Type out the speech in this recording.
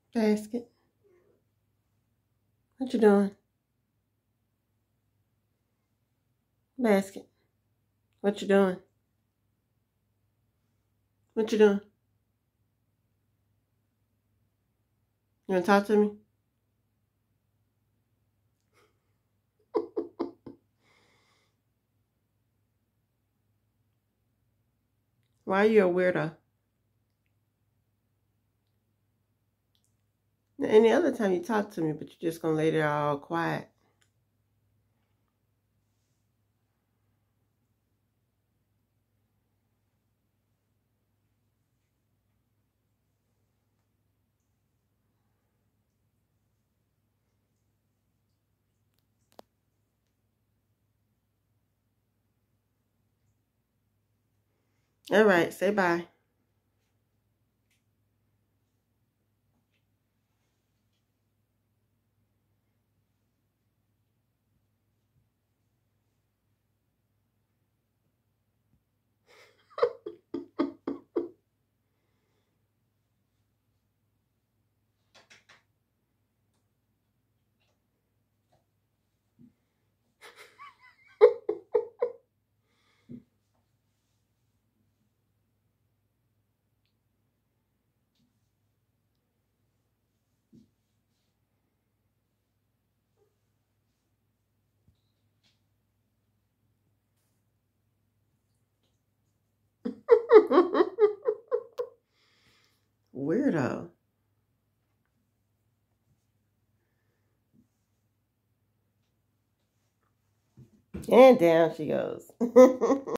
Basket. What you doing? Basket. What you doing? What you doing? You want to talk to me? Why are you a weirdo? Any other time you talk to me, but you're just going to lay there all quiet. All right, say bye. Weirdo. And down she goes.